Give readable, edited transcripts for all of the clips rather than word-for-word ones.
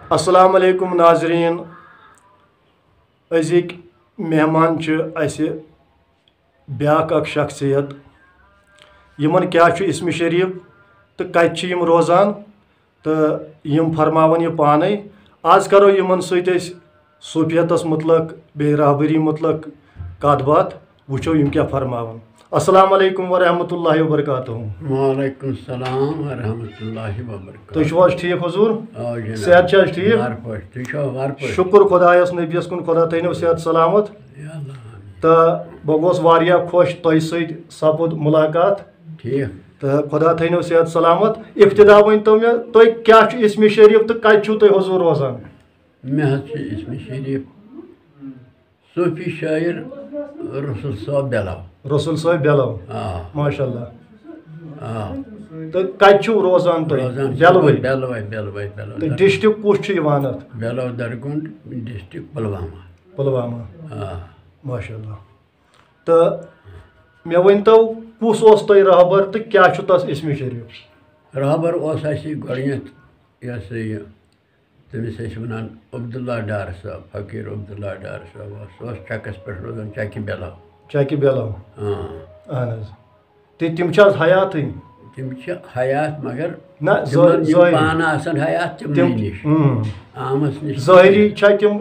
السلام علیکم ناظرین أزِکۍ مہمان چھِ اَسہِ بیٛاکھ اکھ شخصیت یِمن کیٛاہ چھُ اسمِ شریٖف تہٕ کتہِ چھِ یِم روزان تہٕ یِم فرماون یہِ پانے آز کرو یِمن سۭتۍ أسۍ صوفیتس متعلق بیٚیہِ رہبری متعلق کتھ باتھ وٕچھو یِم کیٛاہ فرماون السلام علیکم ورحمۃ اللہ وبرکاتہ وعلیکم السلام ورحمۃ اللہ وبرکاتہ تُہۍ چھِو حظ ٹھیٖک حضوٗر صحت چھا حظ ٹھیٖک شُکر خۄدایس نبیس کُن خۄدا تھٲینو صحت سلامت تہٕ بہٕ گوس واریاہ خۄش تۄہہِ سۭتۍ سپُد مُلاقات ٹھیٖک تہٕ خۄدا تھٲینو صحت سلامت ابتدا ؤنۍتو مےٚ تُہۍ کیٛاہ چھُ اسمِ شریٖف تہٕ کتہِ چھُو تُہۍ حضوٗر روزان مےٚ حظ چھُ اسمِ شریٖف صوفی شٲعر رسول صٲب بِلو رسول صٲب بِلو ماشاء اللہ تہٕ کتہِ چھِو روزان تُہۍ بیلوے تہٕ ڈسٹرک کُس چھُ یِوان اتھ بیلو درگنٛڈ ڈسٹرک پُلوامہ ماشاء اللہ تہٕ مےٚ ؤنۍتو کُس اوس تۄہہِ رہبر تہٕ کیٛاہ چھُ تس اسمِ شریٖف رہبر اوس اَسہِ گۄڈٕنٮ۪تھ یہِ ہسا یہِ تٔمِس ٲسۍ وَنان عبداللہ ڈار صٲب فقیٖر عبداللہ ڈار صٲب اوس سُہ اوس چَکس پٮ۪ٹھ روزان چَکہِ بِلو اہن حظ تہٕ تِم چھِ حظ حیاتٕے تِم چھِ حیات مگر نہ پانہٕ آسان حیات تِمنٕے نِش عامس نِش ظٲہری چھا تِم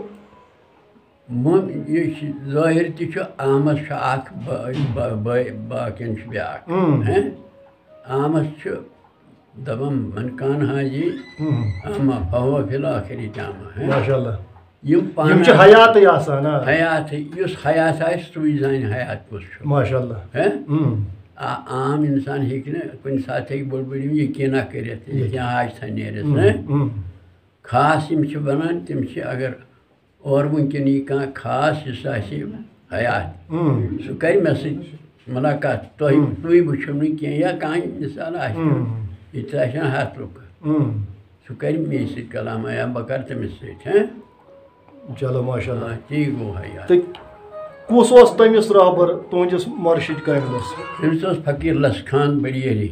یہِ چھِ ظٲہِر تہِ چھُ عامس چھُ اکھ باقین چھُ بیٛاکھ عامس چھُ دپان من کان حاجی اما فہو فی الآخری تامہ ماشاء اللہ یِم پانہٕ چھِ حیاتٕے آسان حیاتٕے یُس حیات آسہِ سُے زانہِ حیات کُس چھُ ماشاء اللہ عام اِنسان ہیٚکہِ نہٕ کُنہِ ساتہٕ ہیٚکہِ بٔڑ بٔڑ یِم یقیٖنا کٔرِتھ کینٛہہ حاجتھا نیرٮ۪س خاص یِم چھِ بنان تِم چھِ اگر اورٕ وٕنکٮ۪ن یی کانٛہہ خاص یُس آسہِ حیات سُہ کرِ مےٚ سۭتۍ مُلاقات تُہۍ وٕچھِو نہٕ کینٛہہ یا کانٛہہ مِثال آسہِ ییٚتہِ آسن 100 لُکھ سُہ کرِ مے سۭتۍ کلامہ یا بہٕ کرٕ تٔمِس سۭتۍ چلو ماشاء اللہ تی گوٚو حیات کُس اوس تٔمِس رہبر تُہنٛدِس مرشد کاملس تٔمِس اوس فقیٖر لس خان بڑیری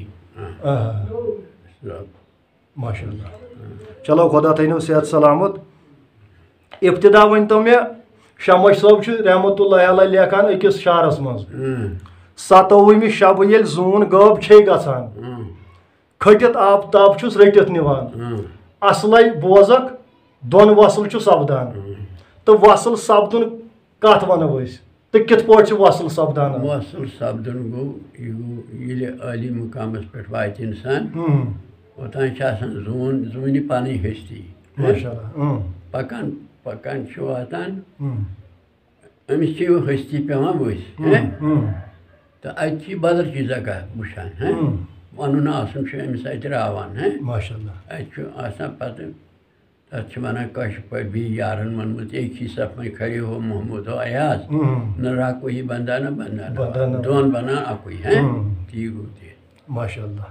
ماشاء اللہ چلو خۄدا تھٲینو صحت سلامت ابتدا ؤنۍتو مےٚ شمش صٲب چھُ رحمتہ اللہ علیہ لیکھان أکِس شعرس منٛز 27 شبہٕ ییٚلہِ زوٗن غٲب چھے گژھان کھٔٹِتھ آفتاب چھُس رٔٹِتھ نِوان اصلے بوزکھ دۄن وصل چھُ سپدان تہٕ وصل سپدُن کتھ ونو أسۍ تہٕ کِتھ پٲٹھۍ چھُ وصل سپدان وصل سپدُن گوٚو یہِ گوٚو ییٚلہِ عٲلی مقامس پٮ۪ٹھ واتہِ اِنسان اوٚتانۍ چھِ آسان زوٗنہِ پنٕنۍ ۂستی ماشاء اللہ پکان پکان چھُ واتان أمِس چھِ یہِ ۂستی پیٚوان ؤسۍ تہٕ اَتہِ چھِ یہِ بدل چیٖزا وٕچھان ونُن آسُن چھُ أمِس اَتہِ راوان ماشاء اللہ اَتہِ چھُ آسان پتہٕ تتھ چھِ ونان کٲشِر پٲٹھۍ بیٚیہِ یارن ووٚنمُت ایک ہی صف میں کھڑے ہو محمود ہو ایاز نہ رہا کوئی بندہ نہ بندہ دۄن بنان اکُے تی گوٚو تہِ ماشاء اللہ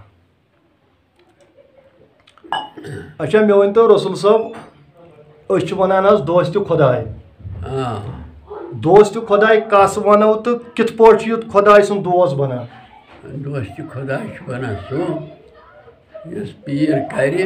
اچھا مےٚ ؤنۍتو رسول صٲب أسۍ چھِ ونان حظ دوستہِ خۄداے دوستہِ خۄداے کس ونو تہٕ کِتھ پٲٹھۍ چھُ یہِ خۄداے سُنٛد دوس بنان دوستہِ خۄداے چھُ بنان سُہ یُس پیٖر کرِ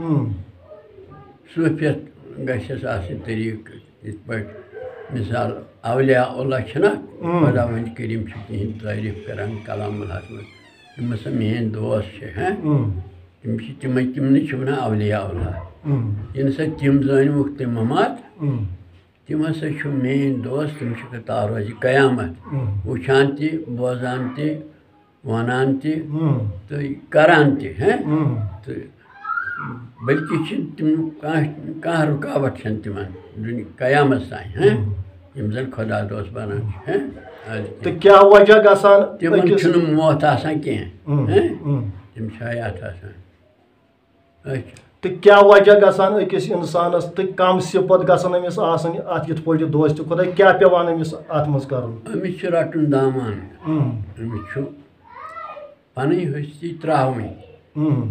صوٗفیت گژھٮ۪س آسٕنۍ طریٖقہٕ یِتھ پٲٹھۍ مثال اولیاء اللہ چھِنہ خۄدا وندِ کریٖم چھِ تِہِنٛدۍ تعریٖف کران کلام اللہس منٛز یِم ہسا میٲنۍ دوس چھِ تِم چھِ تِمنٕے چھِ ونان اولیاء اللہ ییٚلہِ ہسا تِم زٲنۍوُکھ تِمامات تِم ہسا چھُ میٲنۍ دوس تِم چھِ تا روزِ قیامت وٕچھان تہِ بوزان تہِ ونان تہِ تہٕ کران تہِ تہٕ بلکہِ چھِنہٕ تِم کانٛہہ رُکاوٹ چھَنہٕ تِمن قیامس تانۍ یِم زن خۄدا دوس بنان چھِ تہٕ کیٛاہ وجہ گژھان تِمن چھُنہٕ موت آسان کینٛہہ تِم چھِ حیات آسان تہٕ کیٛاہ وجہ گژھان أکِس اِنسانس تہٕ کم صِفت گژھن أمِس آسٕنۍ اتھ یِتھ پٲٹھۍ دوستہِ خۄداے کیٛاہ پیٚوان أمِس اتھ منٛز کرُن أمِس چھُ رٹُن دامان أمِس چھُ پنٕنۍ ۂستی ترٛاوٕنۍ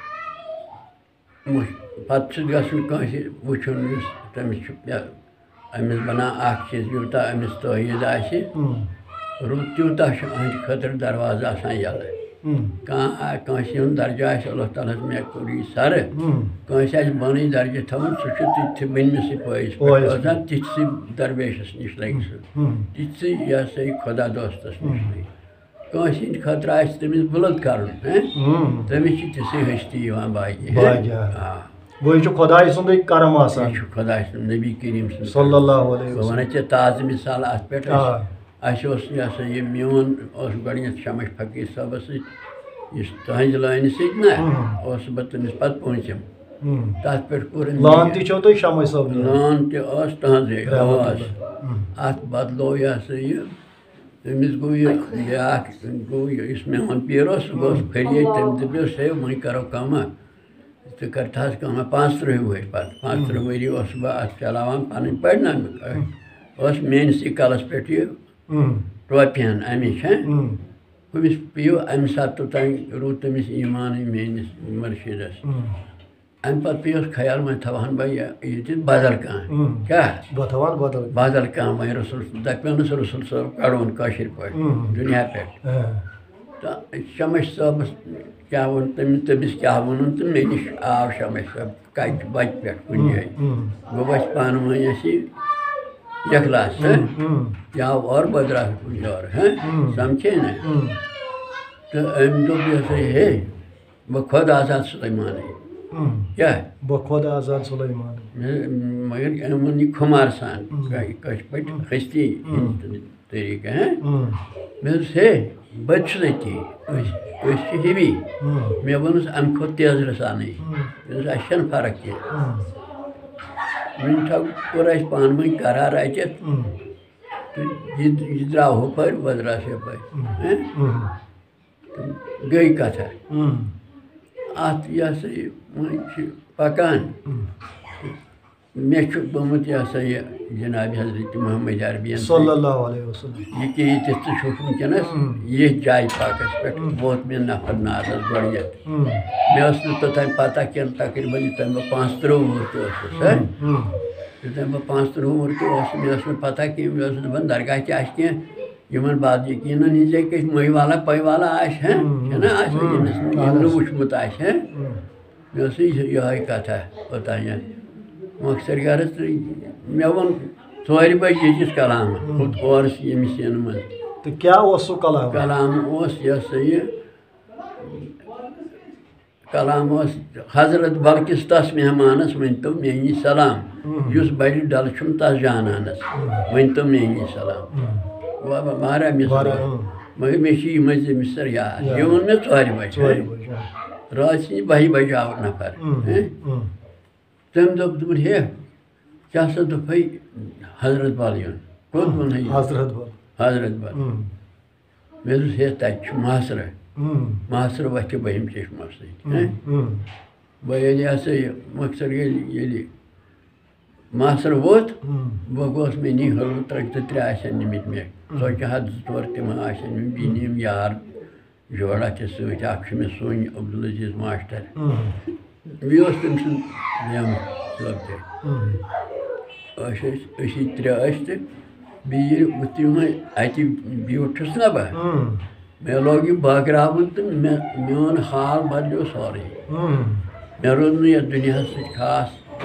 پتہٕ چھُ گژھُن کٲنٛسہِ وٕچھُن یُس تٔمِس چھُ أمِس بنان اکھ چیٖز یوٗتاہ أمِس تٲیٖد آسہِ تیوٗتاہ چھُ أہنٛدِ خٲطرٕ دروازٕ آسان یَلہٕ کٲنٛسہِ ہُنٛد درجہٕ آسہِ اللہ تعالیٰ ہَس مےٚ کوٚر یہِ سَرٕ کٲنٛسہِ آسہِ بۄنٕے درجہٕ تھاوُن سُہ چھُ تِتھۍ بٔنمِسٕے پٲیِس پٮ۪ٹھ روزان تِتھسٕے درویشَس نِش لَگہِ سُہ تِتھسٕے یہِ ہسا یہِ خۄدا دوستَس نِش لَگہِ کٲنٛسہِ ہِنٛدِ خٲطرٕ آسہِ تٔمِس بُلنٛد کَرُن تٔمِس چھِ تِژھٕے ہستی یِوان باقٕے گوٚو یہِ چھُ خۄداے سُنٛدُے کرم آسان یہِ چھُ خۄداے سُنٛد نبی کریم سُنٛد صلی اللہ علیہ بہٕ وَنَے ژےٚ تازٕ مِثال اَتھ پٮ۪ٹھ اَسہِ اوس یہِ ہسا یہِ میون اوس گۄڈٕنٮ۪تھ شمش فقیٖر صٲبَس سۭتۍ یُس تُہٕنٛزِ لٲنہِ سۭتۍ نہ اوسُس بہٕ تٔمِس پَتہٕ پوٗنٛژِم تَتھ پٮ۪ٹھ کوٚر لٲن تہِ چھو تۄہہِ شمش صٲب لٲن تہِ ٲس تُہٕنٛزٕے ٲس اَتھ بدلو یہِ ہسا یہِ أمِس گوٚو یہِ بیٛاکھ گوٚو یُس میون پیٖر اوس سُہ گوٚو پھٔریے تٔمۍ دَپیوس ہے وۄنۍ کَرو کٲمہ ژٕ کَرتہٕ حظ کٲمہ 35 ؤہٕرۍ پَتہٕ 35 ؤری اوسُس بہٕ اَتھ چلاوان پَنٕنۍ پَرناونُک ٲس میٛٲنِسٕے کَلَس پٮ۪ٹھ یہِ ٹوپہِ ہَن اَمِچ ہُمِس پیٚیو اَمہِ ساتہٕ توٚتانۍ روٗد تٔمِس ایٖمانٕے میٛٲنِس مُرشِدَس اَمہِ پَتہٕ پیٚیوس خیال وۄنۍ تھاوہَن بہٕ ییٚتہِ بَدل کانٛہہ کیٛاہ بَدل کانٛہہ وۄنۍ رسول دَپیونَس رسول صٲب کَڑون کٲشِر پٲٹھۍ دُنیا پٮ۪ٹھ تہٕ شمش صٲبَس کیٛاہ ووٚن تٔمِس کیٛاہ ووٚنُن تہٕ مےٚ نِش آو شمش صٲب کَچہِ بَچہِ پٮ۪ٹھ کُنہِ جایہِ گوٚو اَسہِ پانہٕ ؤنۍ اَسہِ اخلاص یہِ آو اورٕ بہٕ درٛاس کُنہِ یورٕ سَمکھے نا تہٕ أمۍ دوٚپ یہِ ہسا ہے بہٕ خۄد آزاد سُلیمانٕے کیٛاہ مگر أمۍ ووٚن یہِ خُمار سان کٲشِر پٲٹھۍ ہستی ہِنٛدۍ طریٖقہٕ مےٚ دوٚپُس ہے بہٕ تہِ چھُس أتی أسۍ چھِ ہِوی مےٚ ووٚنُس اَمہِ کھۄتہٕ تیزرٕ سانٕے مےٚ دوٚپُس اَسہِ چھَنہٕ فرق کینٛہہ وٕنۍ کوٚر اَسہِ پانہٕ ؤنۍ قرار اَتٮ۪تھ تہٕ یہِ درٛاو ہُپٲرۍ بہٕ درٛاس یَپٲرۍ گٔے کَتھا اَتھ یہِ ہسا یہِ وۄنۍ چھِ پَکان مےٚ چھُ گوٚمُت یہِ ہسا یہِ جِنابِ حضرت محمد عربیَن یہِ کہِ ییٚتٮ۪تھ ژٕ چھُکھ وٕنکٮ۪نَس ییٚتھۍ جایہِ پاکَس پٮ۪ٹھ ووت مےٚ نفر نازَس گۄڈٕنٮ۪تھ مےٚ ٲس نہٕ توٚتانۍ پَتہ کینٛہہ تقریٖباً یوٚتانۍ بہٕ 35 وُہُر تہِ اوسُس یوٚتانۍ بہٕ 35 وُہُر تہِ اوسُس مےٚ ٲس نہٕ پَتہ کینٛہہ مےٚ اوس دَپان درگاہ تہِ آسہِ کینٛہہ یِمَن باد یقیٖنَن ہِنٛزے کٲنٛسہِ مٔہۍ والا پٔہۍ والا آسہِ چھُنہ آسہِ ییٚمِس نہٕ وٕچھمُت آسہِ مےٚ ٲسٕے یِہوٚے کَتھا اوٚتانٮ۪تھ مۄخصر غرض تہٕ مےٚ ووٚن 4 بَجہِ ییٚتِس کلامہٕ کھوٚت اورٕ ییٚمِس یِنہٕ منٛز کلام اوس یہِ ہسا یہِ کلام اوس حضرت بلکِس تَس مہمانَس ؤنۍتو میٛٲنی سلام یُس بَڑِ ڈَلہٕ چھُم تَس جانانَس ؤنۍتو میٛٲنی سلام واریاہ مِثال مگر مےٚ چھِ یِمَے 2 مِثال یاد یہِ ووٚن مےٚ 4 بَجہِ راتھ سٕنٛزِ 12 بَجہِ آو نفر تٔمۍ دوٚپُن ہے ژےٚ ہسا دوٚپُے حضرت بل یُن کوٚت ووٚنُے حضرت بل مےٚ دوٚپُس ہے تَتہِ چھُ محسرٕ وَتھِ بٔہِم چشمو سۭتۍ بہٕ ییٚلہِ ہسا یہِ مۄخصر ییٚلہِ محسرٕ ووت بہٕ گوس مےٚ نی ہُرٕ 2-3 آسن نِمٕتۍ مےٚ ژۄچہِ ہَتھ 2-4 تِم آسن نِمٕتۍ بیٚیہِ نِیِم یار جوڑا تہِ سۭتۍ اَکھ چھُ مےٚ سوٗنۍ عبدالعزیٖز ماشٹر بیٚیہِ اوس تٔمۍ سُنٛد بیٚہمُت صٲب تہِ أسی 3 ٲسۍ تہٕ بیٚیہِ ییٚلہِ یُتھُے وۄنۍ اَتہِ بیوٗٹھُس نا بہٕ مےٚ لوگ یہِ بٲگراوُن تہٕ میون حال بَدلیو سورُے مےٚ روٗد نہٕ یَتھ دُنیاہَس سۭتۍ خاص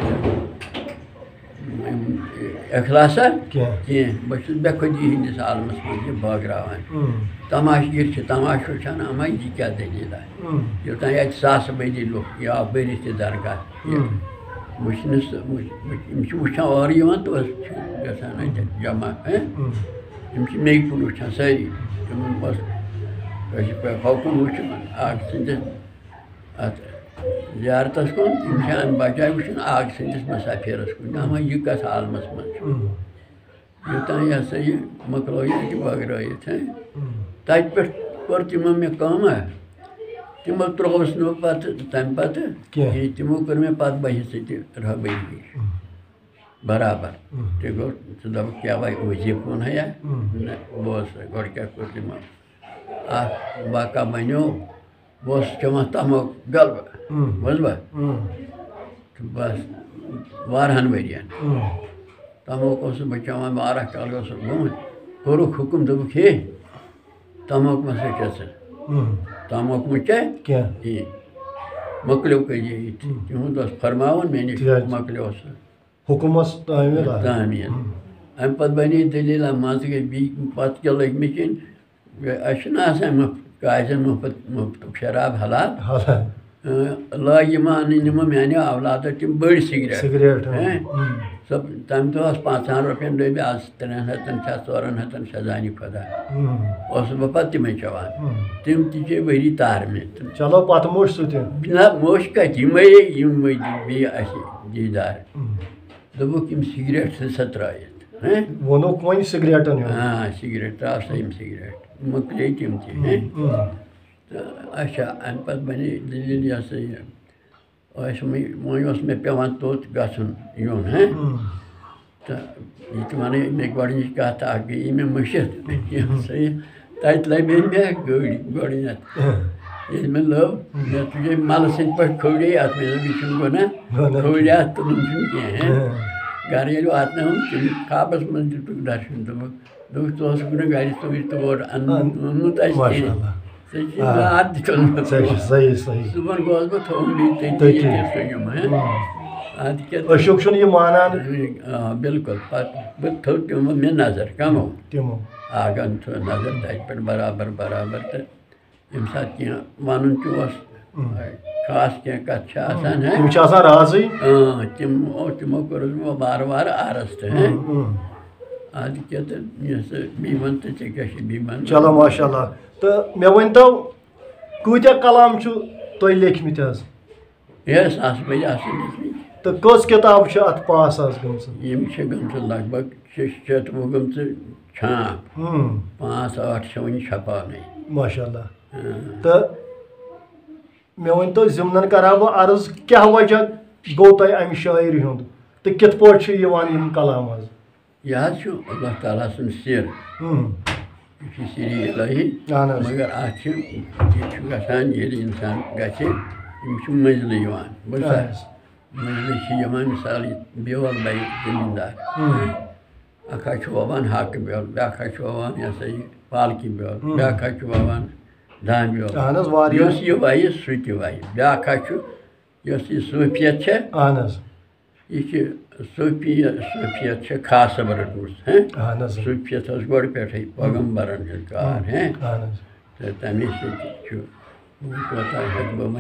اخلاصا کینٛہہ بہٕ چھُس بے خۄدی ہِنٛدِس عالمَس منٛز یہِ بٲگراوان تماشگیٖر چھِ تماشہٕ وٕچھان اما یہِ کیٛاہ دٔلیٖلا یوٚتانۍ اَتہِ ساسہٕ بٔدی لُکھ یہِ آو بٔرِتھ یہِ درگاہ وٕچھنہٕ سُہ یِم چھِ وٕچھان اورٕ یِوان تہٕ أسۍ چھِ گژھان اَتٮ۪تھ جمع یِم چھِ میٚگۍ کُن وٕچھان سٲری تِمَن اوس کٲشِر پٲٹھۍ ہوکُن وٕچھُن اَکھ سٕنٛدِس اَتھ زیارتَس کُن تِم چھِ اَمہِ بَجاے وٕچھُن اَکھ سٕنٛدِس مُسافِرَس کُن اما یہِ کَتھ عالمَس منٛز چھُ یوٚتانۍ یہِ ہسا یہِ مۄکلو ییٚتہِ بٲگرٲیِتھ تَتہِ پٮ۪ٹھ کوٚر تِمو مےٚ کٲمہ تِمو ترٛووُس نہٕ بہٕ پَتہٕ تَمہِ پَتہٕ کِہیٖنۍ تِمو کٔر مےٚ پَتہٕ بَہہِ سۭتۍ رہبٔری برابر تہِ گوٚو ژٕ دَپُکھ کیٛاہ وَے وظیٖفہٕ ووٚنہَے یا نہ بوز سا گۄڈٕ کیٛاہ کوٚر تِمو اَکھ واقعہ بَنیو بہٕ اوسُس چٮ۪وان تَماکھ غلبہٕ بوٗزوا تہٕ بَس واریاہَن ؤرِیَن تَماکھ اوسُس بہٕ چٮ۪وان واریاہ کال اوسُکھ گوٚمُت کوٚرُکھ حُکُم دوٚپُکھ ہے تَماکھ مہ ژٕ تاموک مچے کینٛہہ مۄکلیو کٔجی تِہُنٛد اوس فرماوُن مےٚ نِش مۄکلیو سُہ حُکُمس تعمیٖر تعمیٖر اَمہِ پَتہٕ بَنے دٔلیٖلا منٛزٕ گٔے بیٚیہِ پَتہٕ کیٛاہ لٔگۍ مےٚ کِنۍ اَسہِ چھُنہ آسان کاجَن مُفتُک شراب حلال لٲگۍ یِم اَنٕنۍ یِمو میٛانیو اولادو تِم بٔڑۍ سِگریٹ سۄ تَمہِ دۄہ اوس 500 رۄپیَن ڈٔبۍ آز 300 چھا 400 شزانہِ خۄدا اوسُس بہٕ پَتہٕ تِمَے چٮ۪وان تِم تہِ چے ؤری تارٕ مےٚ چلو پَتہٕ موٚش سُہ تہِ نہ موٚش کَتہِ یِم بیٚیہِ اَسہِ دیٖدار دوٚپُکھ یِم سِگریٹ ژھٕن سا ترٛٲیِتھ ووٚنُکھ وۄنۍ سِگریٹن ہُنٛد سِگریٹ ترٛاو سا یِم سِگریٹ مۄکلے تِم تہِ تہٕ اچھا اَمہِ پَتہٕ بَنے دٔلیٖل یہِ ہسا یہِ وۄنۍ اوس مےٚ پٮ۪وان توٚت گژھُن یُن تہٕ یہِ تہِ وَنَے مےٚ گۄڈنِچ کَتھ اَکھ گٔیے مےٚ مٔشِتھ یہِ ہسا یہِ تَتہِ لَبے مےٚ گٲڑۍ گۄڈٕنٮ۪تھ ییٚلہِ مےٚ لٔب مےٚ تُجے مَلہٕ سٕنٛدۍ پٲٹھۍ کھوٚڑے اَتھ مےٚ دوٚپ یہِ چھُنہٕ گۄناہ کھوٚڑے اَتھ تُلُن چھُنہٕ کینٛہہ گَرٕ ییٚلہِ واتنٲوٕم تِم خابَس منٛز دِتُکھ درشُن دوٚپُکھ ژٕ اوسُکھ نہٕ گَرِ تور اوٚنمُت اَسہِ کینٛہہ ژےٚ چھُے راتھ تہِ تُلمُت صُبحن گوس بہٕ تھوٚوُم بیٚیہِ تٔتی سُہ یِم اَدٕ کیٛاہ بِلکُل پَتہٕ بہٕ تھوٚو تِمو مےٚ نظر کَمو آگَن تھوٚو نظر تَتہِ پٮ۪ٹھ برابر تہٕ ییٚمہِ ساتہٕ کینٛہہ وَنُن تہِ اوس خاص کینٛہہ کَتھ چھِ آسان تِمو کوٚرُس بہٕ وارٕ وارٕ عرض تہٕ اَدٕ کیٛاہ تہٕ یہِ ہسا بیٚیہِ وَن تہٕ ژےٚ کیٛاہ چھِ بیٚیہِ وَنُن چلو ماشاء اللہ تہٕ مےٚ ؤنۍتو کۭتیاہ کلام چھُ تۄہہِ لیکھمٕتۍ حظ ساسہٕ بٔدۍ آسان لیکھمٕتۍ تہٕ کٔژ کِتاب چھِ اَتھ پاس حظ گٔمژٕ یِم چھِ گٔمژٕ لگ بگ 600 گٔمژٕ چھانٛپ 5-8 چھِ وٕنہِ چھپاونَے ماشاء اللہ تہٕ مےٚ ؤنۍتو ضِمنن کرہا بہٕ عرض کیٛاہ وجہ گوٚو تۄہہِ اَمہِ شٲعری ہُنٛد تہٕ کِتھ پٲٹھۍ چھِ یِوان یِم کلام حظ یہِ حظ چھُ اللہ تعالیٰ سُنٛد سِر یہِ چھِ سِرِ الہی مگر اَتھ چھِ یہِ چھُ گژھان ییٚلہِ اِنسان گژھِ یِم چھِ مٔنٛزلہٕ یِوان مٔنٛزلہٕ چھِ یِوان مِثال یہِ بیول بَیہِ زٔمیٖندار اَکھ حظ چھُ وَوان ہاکہٕ بیول بیٛاکھ حظ چھُ وَوان یہِ ہسا یہِ پالکہِ بیول بیٛاکھ حظ چھُ وَوان دانہِ بیول یُس یہِ وَیہِ سُہ تہِ وَیہِ بیٛاکھ حظ چھُ یۄس یہِ صوٗفیت چھےٚ یہِ چھِ صوٗفیت چھےٚ خاص رٔٹمٕژ صوٗفیت ٲس گۄڈٕ پٮ۪ٹھَے پیغمبرن ہُنٛد کار تہٕ تَمے سۭتۍ چھُ کوتاہ ہٮ۪کہٕ بہٕ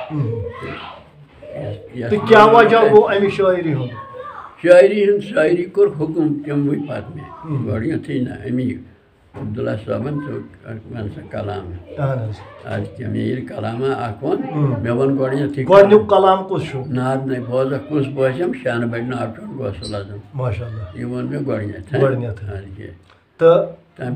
ؤنِتھ شٲعری کوٚر حُکُم تِموٕے پَتہٕ مےٚ گۄڈٕنٮ۪تھٕے نہ اَمی عبداللہ صٲبن ژٕ وَن سا کلام اَدٕ کیٛاہ مےٚ ییٚلہِ کلامہ اکھ ووٚن مےٚ ووٚن گۄڈٕنٮ۪تھٕے نہ بوزکھ کُس بٲزِم شانہٕ بَڑِ ناو چھُ غوثُل اعظم یہِ ووٚن مےٚ گۄڈٕنٮ۪تھ اَدٕ کیٛاہ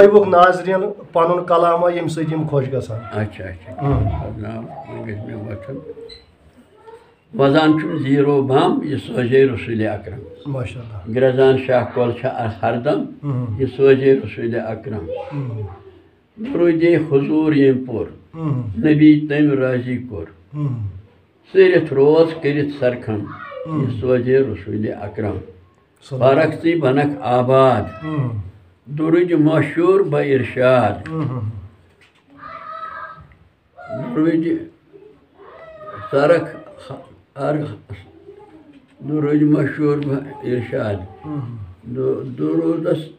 اچھا وۄنۍ گژھِ مےٚ وۄتھُن وَزان چھُم زیٖرو بَم یہِ سوزے رسوٗلِ اکرم گرٛزان شاہ کۄل چھِ ہردم یہِ سوزے رسوٗلِ اکرم درودے حضوٗر ییٚمۍ پوٚر نبی تٔمۍ رٲضی کوٚر ژٔرِتھ روز کٔرِتھ سرخم یہِ سوزے رسوٗلِ اکرم فرق ژٕے بنکھ آباد درود مشہوٗر بہ اِرشاد درود سرخ درود مشہوٗر بہ اِرشاد درودس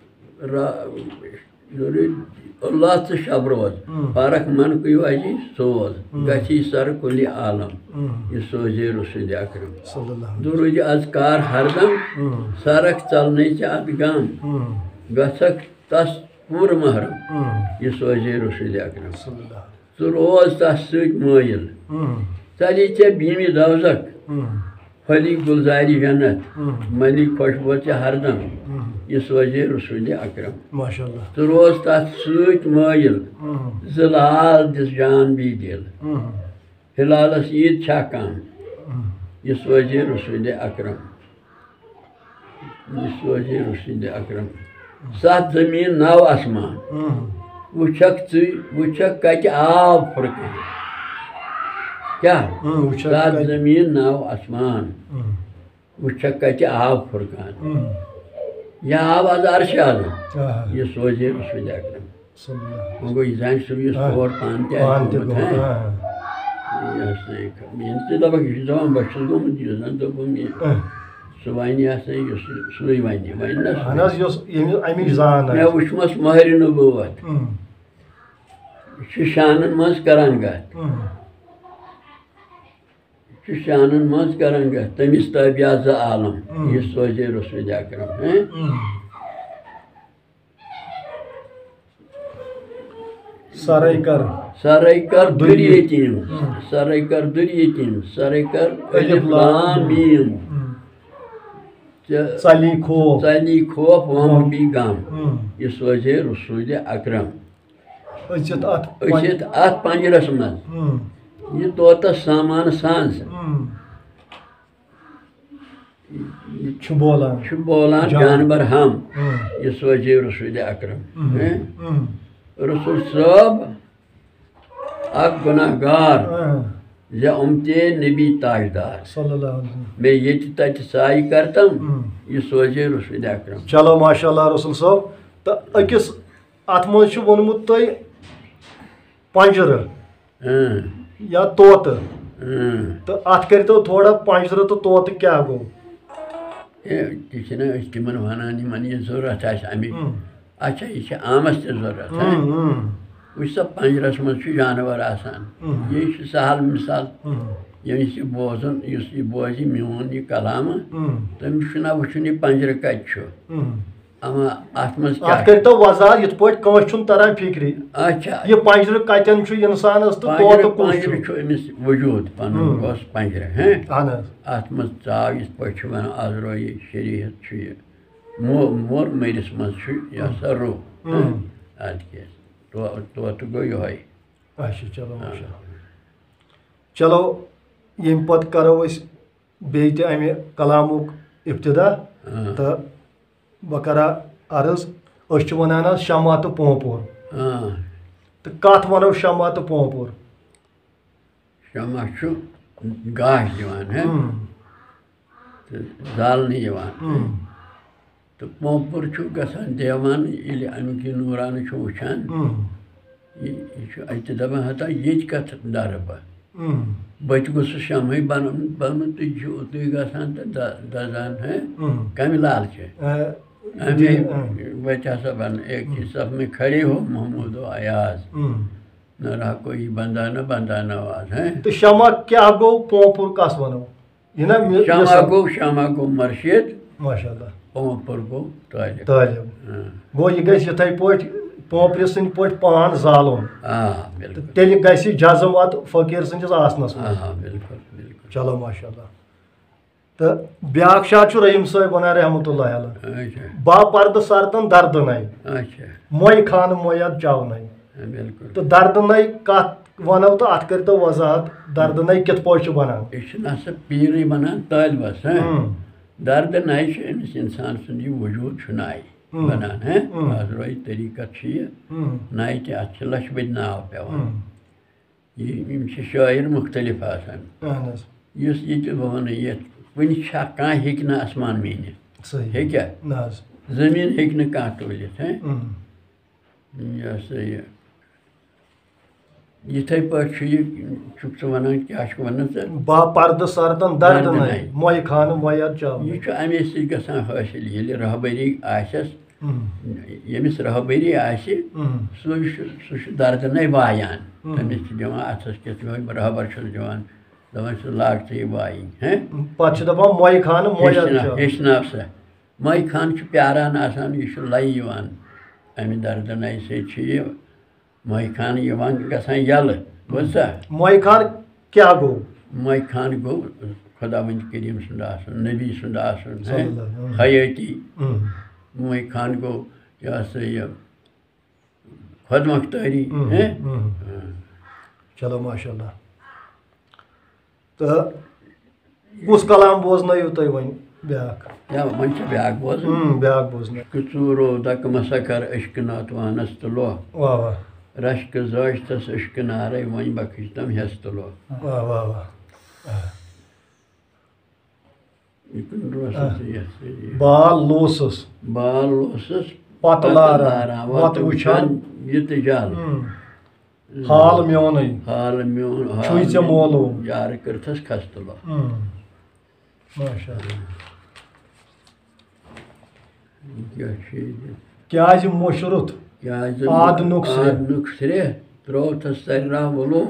درود اللہ ژٕ شب روز فرق منکُے وجی سوز گژھی سر کُلہِ عالم یہِ سوزے رسوٗلِ اکرم درود اذکار ہردم سرکھ ژلنے ژےٚ اتھ غم گژھکھ تس پوٗرٕ محرم یہِ سوزے رسوٗلِ اکرم ژٕ روز تس سۭتۍ مٲیِل ژَلی ژےٚ بیٖمہِ دوزکھ پھٔلی گُلزارِ جنت مٔلی خۄشبو ژےٚ ہردم یہِ سوزے رسوٗلِ اکرم ژٕ روز تتھ سۭتۍ مٲیِل زٕ لال دِس جان بیٚیہِ دِل ہِلالس عیٖد چھا کم یہِ سوزے رسوٗلِ اکرم یہِ سوزے رسوٗلِ اکرم 7 زٔمیٖن 9 آسمان وٕچھکھ کتہِ آب پھُرکان کیٛاہ 7 زٔمیٖن 9 آسمان وٕچھکھ کتہِ آب پھُرکان یہِ آو آز عرشہِ اعظم یہِ سوزے رسوٗلِ اکرم وۄنۍ گوٚو یہِ زَنہِ سُہ یُس تور پانہٕ تہِ آسہِ گوٚمُت یہِ ہسا یہِ ییٚمِس تہِ دَپکھ یہِ چھُ دَپان بہٕ چھُس گوٚمُت یُس زَن دوٚپُم یہِ سُہ وَنہِ یہِ ہسا یُس سُے وَنہِ نا مےٚ وٕچھمَس ماہرِ نبوت یہِ چھُ شانَن منٛز کران کَتھ یہِ چھُ شانَن منٛز کران کَتھ تٔمِس تابعہ زٕ عالم یہِ سوزے رسول اکرم سرے کر دُر یتیٖم سرے کر دُر یتیٖم سرے کر الف لام میٖم ژَلی خوف وَم بی غم یہِ سوزے رسول اکرم أژِتھ اَتھ پنجرس منٛز یہِ طوطس سامان ساز چھُ بولان جانور ہم یہِ سوزے رسول اکرم رسول صٲب اکھ گُناہ گار زِ اُمتے نبی تاجدار مےٚ ییٚتہِ تَتہِ سایہِ کرتم یہِ سوزے رسول اکرم. چلو ماشاء اللہ رسول صٲب تہٕ أکِس اَتھ منٛز چھُ ووٚنمُت تۄہہِ پنجرٕ یا طوطہٕ تہٕ اَتھ کٔرۍتو تھوڑا پنجرٕ تہٕ طوطہٕ کیٛاہ گوٚو؟ تہِ چھِنہ أسۍ تِمن وَنان یِمن یہِ ضوٚرتھ آسہِ اَمیُک اچھا یہِ چھِ آمَس تہِ ضوٚرتھ وٕچھ سا پنجرس منٛز چھُ جانور آسان یہِ چھُ سہل مِثال ییٚمِس یہِ بوزُن یُس یہِ بوزِ میون یہِ کلامہٕ تٔمِس چھُنہ وٕچھُن یہِ پنجرٕ کَتہِ چھُ اَما اَتھ منٛز اَتھ کٔرۍتو وضاحت یِتھ پٲٹھۍ کٲنٛسہِ چھُنہٕ تران فِکرِ اچھا یہِ پنجرٕ کَتٮ۪ن چھُ اِنسانَس تہٕ طوطہٕ کُس پنجرٕ چھُ أمِس وجوٗد پَنُن اوس پنجرٕ اَتھ منٛز ژاو یِتھ پٲٹھۍ چھِ وَنان آز رو یہِ شریٖعت چھُ یہِ مور مٔرِس منٛز چھُ یہِ ہسا روٗ اَدٕ کیٛاہ طوطہٕ گوٚو یِہوے. اچھا چلو چلو ییٚمہِ پَتہٕ کَرو أسۍ بیٚیہِ تہِ اَمہِ کلامُک اِبتدا تہٕ بہٕ کَرٕ عرض أسۍ چھِ وَنان حظ شمع تہٕ پوپور تہٕ کَتھ وَنو شمع تہٕ پوپور؟ شمع چھُ گاش دِوان تہٕ زالنہٕ یِوان تہٕ پوپُر چھُ گژھان دیوان ییٚلہِ اَمیُک یہِ نوٗرانہٕ چھُ وٕچھان یہِ چھُ اَتہِ دَپان ہتا ییٚتہِ کَتھ دَرٕ بہٕ تہِ گوٚژھُس شمعٕے بَنُن تہٕ چھُ اوٚتُے گژھان تہٕ دَزان کَمہِ لالچہِ بہٕ تہِ ہسا بَنہٕ ایک ہی صف میں کھڑے ہو محمود و ایاز نہ رہا کوئی بندہ نہ آواز تہٕ شمع کیٛاہ گوٚو پوپُر کَس وَنو؟ شمع گوٚو مرشد ماشاء اللہ پوپُر گوٚو طٲلب گوٚو یہِ گژھِ یِتھَے پٲٹھۍ پوپرِ سٕنٛدۍ پٲٹھۍ پان زالُن بِلکُل تیٚلہِ گژھِ جزم اَتھ فقیٖر سٕنٛدِس آسنَس منٛز. بِلکُل چلو ماشاء اللہ. تہٕ بیٛاکھ شعر چھُ رحیٖم صٲب وَنان رحمتہ اللہ علیہ با پردٕ سردن دردٕ نَے مۄے خانہٕ مۄیت چاونَے تہٕ دردٕ نَے کَتھ وَنو تہٕ اَتھ کٔرۍتو وضاحت دردٕ نَے کِتھ پٲٹھۍ چھُ بَنان؟ یہِ چھُنہ سا پیٖرٕے وَنان طٲلبَس دردٕ نَے چھُ أمِس اِنسان سُنٛد یہِ وجوٗد چھُ نَے بَنان آز روزِ طریٖقت چھُ یہِ نَے تہِ اَتھ چھِ لَچھِ بٔدۍ ناو پٮ۪وان یِم چھِ شٲعر مُختلِف آسان یُس ییٚتہِ بہٕ وَنہٕ یَتھ وٕنہِ چھا کانٛہہ ہیٚکہِ نہٕ آسمان میٖنِتھ ہیٚکیٛاہ زٔمیٖن ہیٚکہِ نہٕ کانٛہہ تُلِتھ یہِ ہسا یہِ یِتھَے پٲٹھۍ چھُ یہِ چھُکھ ژٕ وَنان کیٛاہ چھُکھ وَنان ژٕ با پردٕ سردن دردٕ نَے مۄے خانہٕ مۄیت چاونَے یہِ چھُ اَمے سۭتۍ گژھان حٲصِل ییٚلہِ رہبٔری آسٮ۪س ییٚمِس رہبٔری آسہِ سُہ چھُ دردٕ نَے وایان تٔمِس چھِ دِوان اَتھَس کٮ۪تھ یِہوے رہبر چھُس دِوان دَپان چھُس لاگ ژٕ یہِ وایِنۍ پَتہٕ چھِ دَپان مۄے خانہٕ ہیٚچھناو سا مۄے خان چھُ پیاران آسان یہِ چھُ لَیہِ یِوان اَمہِ دردٕ نَے سۭتۍ چھُ یہِ مۄے خان یِوان گژھان یَلہٕ بوٗزتھا مۄے خان کیٛاہ گوٚو؟ مۄے خان گوٚو خۄداوند کریٖم سُنٛد آسُن نبی سُنٛد آسُن حیٲتی مۄے خان گوٚو یہِ ہسا یہِ خۄد مۄختٲری چلو ماشاء اللہ. تہٕ کُس کلام بوزنٲیِو تُہۍ وۄنۍ بیٛاکھ؟ وۄنۍ چھِ بیٛاکھ بوزُن بیٛاکھ بوزنٲیِو. ژوٗرو دَکہٕ مسکر اشکہٕ ناتوانس تُلو رشکہٕ زٲجتس اشکہٕ نارے وۄنۍ بخٕشتم ہٮ۪س تُلو بال لوسس پتہٕ لاران وَتہٕ وٕچھان یہِ تہِ جل حال میونٕے حال میون چھُے ژےٚ مولوٗم یارٕ کٔرتھس کھستلو ماشاء اللہ کیٛاہ چھُ یہِ کیٛازِ مٔشرُتھ کیٛازِ آدنُک سرٛہ آدنُک سرٛہ ترٛووتھس سرراہ وُلو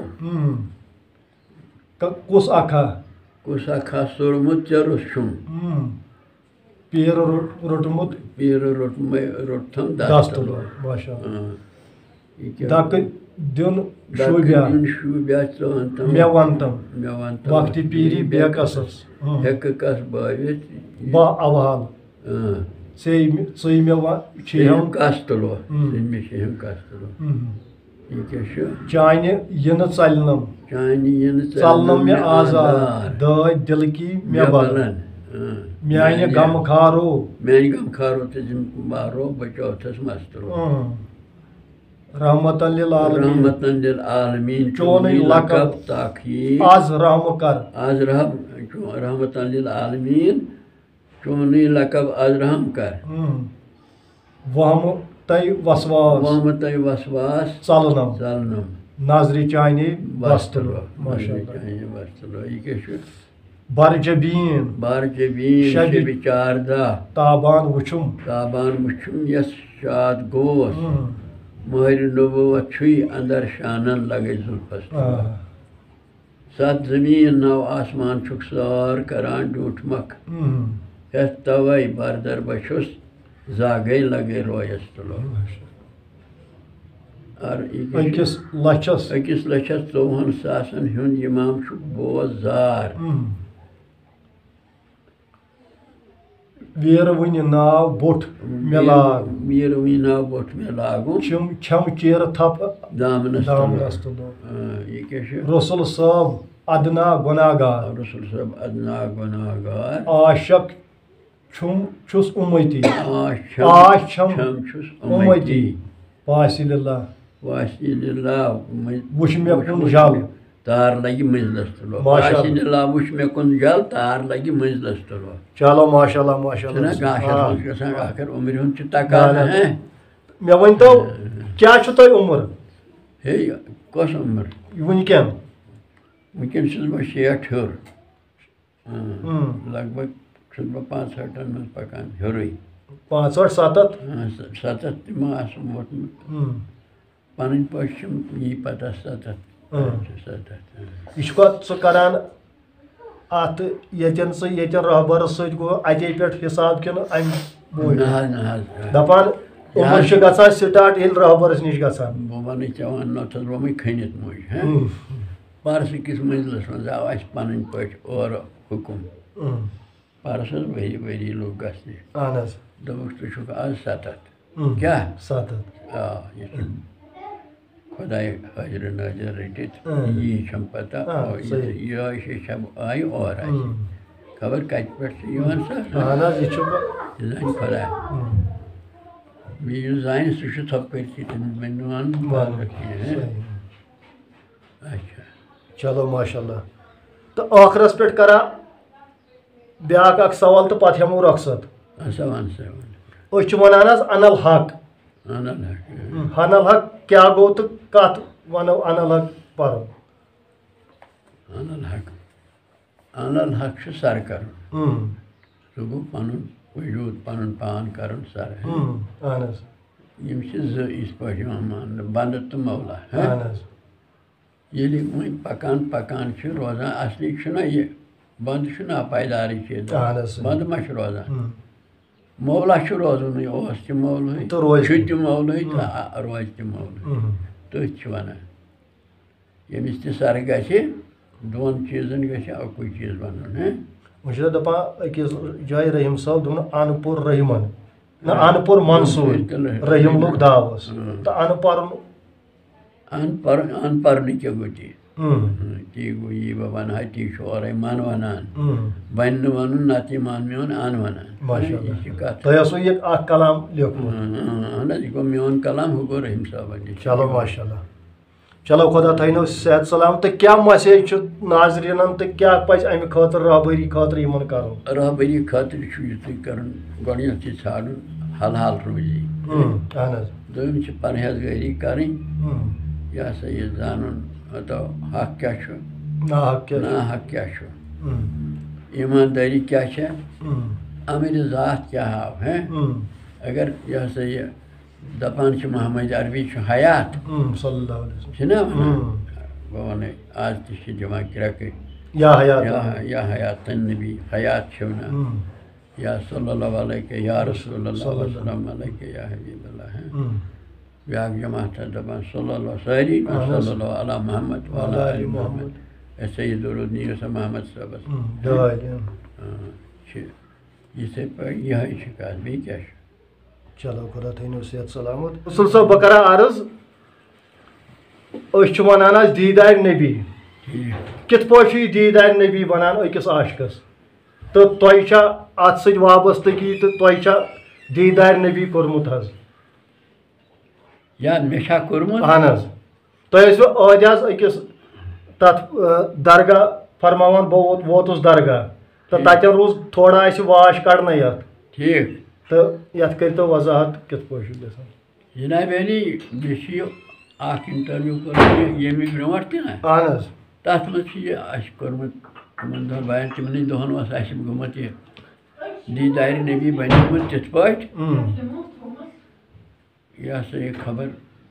کُس اکھا کُس اکھا سوٗرمُت ژےٚ چھُم پیٖرٕ روٚٹمُت پیٖرٕ روٚٹتھم دستُلو ماشاء اللہ دکہٕ دیُن شوٗبیا ژٕ وَن تم مےٚ وَن تم مےٚ وَن تم وقتہِ پیٖری بے قصص ہیٚکہٕ کس بٲوِتھ با اَوہال ژٕے مےٚ چھِ ہم کس تُلو مےٚ چھِ ہم کس تُلو یہِ کیٛاہ چھُ چانہِ یِنہٕ ژَلنم چانہِ یِنہٕ ژلنم مےٚ آزاد دٲدۍ دِلکی مےٚ بلن میانہِ غمہٕ خارو میانہِ غمہٕ خارو تہٕ ذِمہٕ بارو بچوتھس مسترو رحمتن للعالمیٖن چونٕے لقب تاخیٖر آز رحمہٕ کر آز رحمتن للعالمیٖن چونٕے لقب آز رحم کر وہمہٕ تۄہہِ وسواس وامہٕ تۄہہِ وسواس ژلنم ژلنم نظرِ چانے بستلو ماشاء نظرِ چانہِ بستلو یہِ کیٛاہ چھُ برجبیٖن برجبیٖن شبِ چارداہ تابان وٕچھُم تابان وٕچھُم یس شاد گوس مٲرِ نبوت چھُے اندر شانن لگے زُلفس ست زمیٖن نو آسمان چھُکھ سٲر کران ڈوٗٹھمکھ ہٮ۪تھ توے بردر بہٕ زاگے لگے رویس تُلو أکِس لچھس 1,54,000 ہُنٛد اِمام چھُ بوز زار ویٖروٕنہِ ناو بوٚٹھ مےٚ لاگ ویٖروٕنۍ ناو بوٚٹھ مےٚ لاگُن چھَم چیرٕ تھپہٕ دامنس تُلو یہِ کیٛاہ چھُ رسول صٲب ادنا گۄناہگار رسول صٲب ادنا گۄناہگار عاشق چھُس اُمتی چھَم چھُس اُمتی پاسہِ لِلہ واسہِ لِلہ وٕچھ مےٚ کُن جل تار لگہِ منزلس تُلو واسہِ لِلہ وٕچھ مےٚ کُن جل تار لگہِ منزلس تُلو چلو ماشاء اللہ ماشاء اللہ گاشس منٛز گژھان آخر عُمرِ ہُنٛد چھُ تقاضا مےٚ ؤنۍتو کیٛاہ چھُو تۄہہِ عُمر ہے کۄس عُمر وٕنکٮ۪ن وٕنکٮ۪ن چھُس بہٕ 60 ہیوٚر لگ بگ چھُس بہٕ 65 منٛز پکان ہیوٚرُے 65 67 67 تہِ ما آسُم ووتمُت پنٕنۍ پٲٹھۍ چھُم یی پتہ 67 یہِ چھُکھا ژٕ کران اتھ ییٚتٮ۪ن ژٕ ییٚتٮ۪ن رہبرس سۭتۍ گوٚو اتے پٮ۪ٹھ حساب کِنہٕ امہِ موٗجوٗب نہ حظ دپان عُمر چھِ گژھان سٹاٹ ییٚلہِ رہبرس نِش گژھان بہٕ وَنَے ژےٚ وَننو تھَس بہٕ مےٚ کھٔنِتھ موج پرسہٕ کِس منزلس منٛز آو اَسہِ پنٕنۍ پٲٹھۍ اورٕ حُکُم پرس حظ ؤری لوٚگ گژھنہِ اہن حظ دوٚپُکھ ژٕ چھُکھ آز 70 کیٛاہ 67 آ یہِ چھُ خۄداے حٲضرٕ نٲضِر رٔٹِتھ یی چھَم پتہ یِہوٚے شیٚشب آیہِ اورٕ اَسہِ خبر کتہِ پٮ۪ٹھ چھِ یِوان سۄ اہن حظ یہِ چھُ یہِ زانہِ خۄدا بیٚیہِ یُس زانہِ سُہ چھُ تھۄپکٔرتھٕے تٔمِس بنہِ نہٕ وَنُن کینٛہہ اچھا چلو ماشاء اللہ تہٕ ٲخرس پٮ۪ٹھ کرا بیٛاکھ اکھ سوال تہٕ پتہٕ ہٮ۪مو رۄخصت سا وَن سا وَن أسۍ چھِ وَنان حظ انل حق انل حق کیٛاہ گوٚو تہٕ کتھ وَنو انل حق پرو انل حق چھُ سر کرُن سُہ گوٚو پنُن وجوٗد پنُن پان کرُن سر اہن حظ یِم چھِ زٕ یِتھ پٲٹھۍ یِوان ماننہٕ بنٛدٕ تہٕ مولا اہن حظ ییٚلہِ وۄنۍ پکان چھِ روزان اصلی چھُنہ یہِ بنٛد چھُ ناپایدارٕے چیٖز بنٛد ما چھُ روزان مولا چھُ روزُنٕے اوس تہِ مولوٗے چھُ تہِ مولوٗے تہٕ روزِ تہِ مولوٗے تٔتھۍ چھِ وَنان ییٚمِس تہِ سر گژھِ دۄن چیٖزن گژھِ اَکُے چیٖز بنُن وۄنۍ چھِ دپان أکِس جایہِ رحیٖم صٲب دوٚپُن اَن پوٚر رحیٖمن نہ اَن پوٚر منصوٗر رحیٖم لوٚگ دعوس تہٕ اَن پرُن ان پرنہٕ کیٛاہ گوٚو تی گوٚو یی بہٕ وَنہٕ ہا تی چھُ اورَے من وَنان وۄنۍ نہٕ وَنُن نتہٕ یہِ من میون ان وَنان یہِ چھِ کَتھ تۄہہِ اوسوٕ یہِ اکھ کلام لیوٗکھمُت اہن حظ یہِ گوٚو میون کلام ہُہ گوٚو رحیٖم صٲبن نِش چلو ماشاء اللہ چلو خۄدا تھٲینو صحت سلام تہٕ کیٛاہ مسیج چھُ ناظریٖنن تہٕ کیٛاہ پزِ امہِ خٲطرٕ رہبری خٲطرٕ یِمن کرُن رہبری خٲطرٕ چھُ یِتُے کرُن گۄڈٕنیتھٕے ژھانڈُن حلال روزی اہن حظ دوم چھ پرہیزگاری کریں یہ ہسا یہ زانن تو حق کیا چھو نا حق کیا نا حق کیا چھو ایمانداری کیا چھے امر ذات کیا ہاو ہے اگر یہ ہسا یہ دپان چھ محمد عربی چھ حیات صلی اللہ علیہ وسلم چھنا بہ ونے آج تہ جمع کرکے یا حیات یا حیات النبی حیات چھونا یا صلی اللہ علیہ یا رسول اللہ وسلم علیہ یا حبیب اللہ ہے بیاکھ جماعت دپان صلی اللہ ساری صلی اللہ علی محمد وعلی آل محمد ایسے ہی درود نیرسا محمد صاحب یہ یہ شکایت بھی کیا چلو خدا تھینو صحت سلامت رسول صاحب بہ کرا عرض أسۍ چھِ ونان آز دیدار نبی کِتھ پٲٹھۍ چھُ یہِ دیدار نبی ونان أکِس عاشقس تہٕ تۄہہِ چھا اتھ سۭتۍ وابستگی تہٕ تۄہہِ چھا دیدار نبی کوٚرمُت حظ یا مےٚ چھا کوٚرمُت اہن حظ تۄہہِ ٲسوٕ ٲدۍ حظ أکِس تتھ درگاہ فرماوان بہٕ ووتُس درگاہ تہٕ تتٮ۪ن روٗز تھوڑا اَسہِ واش کڑنے یتھ ٹھیٖک تہٕ یتھ کٔرۍتو وضاحت کِتھ پٲٹھۍ چھُ گژھان جناب علی مےٚ چھُ یہِ اکھ انٹرویو کوٚرمُت ییٚمہِ برونٛٹھ تہِ نا اہن حظ تتھ منٛز چھُ یہِ اَسہِ کوٚرمُت تِمن دۄہن بیان تِمنٕے دۄہن اوس اَسہِ گوٚمُت یہِ دیدارِ نبی بنیومُت تِتھ پٲٹھۍ یہِ ہسا یہِ خبر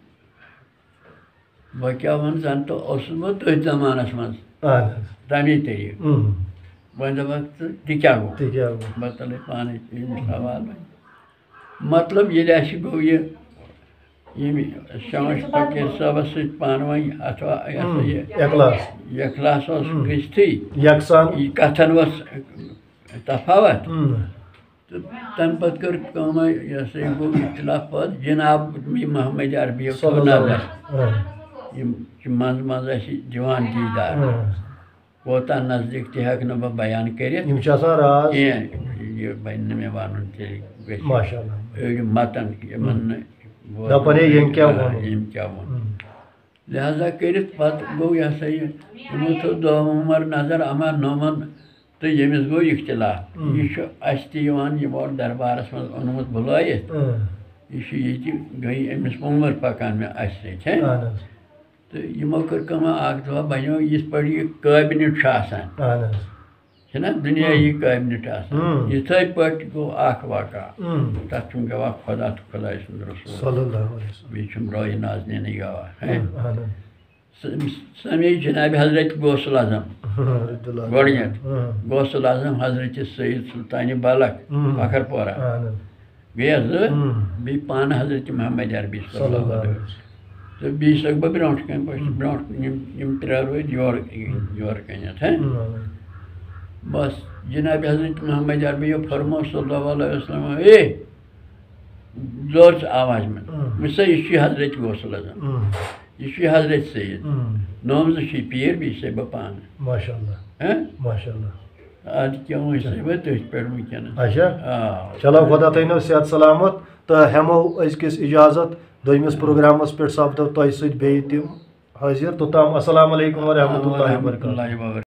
بہٕ کیٛاہ وَنہٕ زن تہٕ اوسُس بہٕ تٔتھۍ زمانس منٛز اہن حظ تمی طریٖقہٕ وۄنۍ دپکھ ژٕ تہِ کیٛاہ گوٚو تہِ کیٛاہ گوٚو بہٕ تُلے پانے أمِس حوالہٕ وۄنۍ مطلب ییٚلہِ اَسہِ گوٚو یہِ ییٚمہِ شمش فقیٖر صٲبس سۭتۍ پانہٕ ؤنۍ اتھوا یہِ ہسا یہِ اخلاص اوس گٔژھتھٕے یکسان یہِ کتھن اوس تفاوت تہٕ تمہِ پتہٕ کٔر کٲمہ یہِ ہسا یہِ گوٚو اختلاف پتہٕ جناب محمد عربی یو تھوٚو نظر یِم چھِ منٛزٕ منٛزٕ اَسہِ دِوان دیدار کوتاہ نزدیٖک تہِ ہٮ۪کہٕ نہٕ بہٕ بیان کٔرِتھ یِم چھِ آسان راز کینٛہہ یہِ بنہِ نہٕ مےٚ ونُن تیٚلہِ گژھِ ماشاء اللہ أڑۍ متن یِمن نہٕ دپان ہے ییٚمۍ کیٛاہ ووٚن ییٚمۍ کیٛاہ ووٚن لہذا کٔرِتھ پتہٕ گوٚو یہِ ہسا یہِ یِمو تھوٚو دۄہ عمر نظر اما نومن تہٕ ییٚمِس گوٚو اختلاف یہِ چھُ اَسہِ تہِ یِوان یِمو دربارس منٛز اوٚنمُت بُلٲیِتھ یہِ چھُ ییٚتہِ گٔے أمِس ووٚمُر پکان مےٚ اَسہِ سۭتۍ تہٕ یِمو کٔر کٲمہ اکھ دۄہ بنیو یِتھ پٲٹھۍ یہِ قٲبنِٹ چھُ آسان چھُنہ دُنیٲیی قٲبنِٹ آسان یِتھٕے پٲٹھۍ گوٚو اکھ واقعہ تتھ چھُم گواہ خۄدا تہٕ خۄداے سُنٛد رسوٗل بیٚیہِ چھُم رٲے نازنیٖنٕے گواہ سمے جناب حضرت غوث اعظم گۄڈنیتھ غوث اعظم حضرت سعید سلطانِ بلک فخر پورہ گٔیے زٕ بیٚیہِ پانہٕ حضرت محمد عربی صلی اللہ علیہ وسلم تہٕ بیٚیہِ چھُسکھ بہٕ برونٛٹھ کَنۍ برونٛٹھ یِم ترٛےٚ روٗدۍ یورٕ کَنٮ۪تھ بس جناب حضرت محمد عربی یو فرمو صلی اللہ علیہ وسلم اے زور سے آواز میں مِسا یہِ چھُے حضرت غوث اعظم یہِ چھُے حضرت سعید نوم زٕ چھُے پیٖر بیٚیہِ چھُسے بہٕ پانہٕ ماشاء اللہ ماشاء اللہ اَدٕ کیٛاہ وٕنۍ بہٕ تٔتھۍ پٮ۪ٹھ وٕنکٮ۪نس اچھا چلو خدا تھٲینو صحت سلامت تہٕ ہٮ۪مو أزکِس اِجازت دوٚیمِس پروگرامس پٮ۪ٹھ سپدو تۄہہِ سۭتۍ بیٚیہِ تہِ حٲضِر توٚتام السلام علیکم ورحمتہ اللہ وبرکاتہ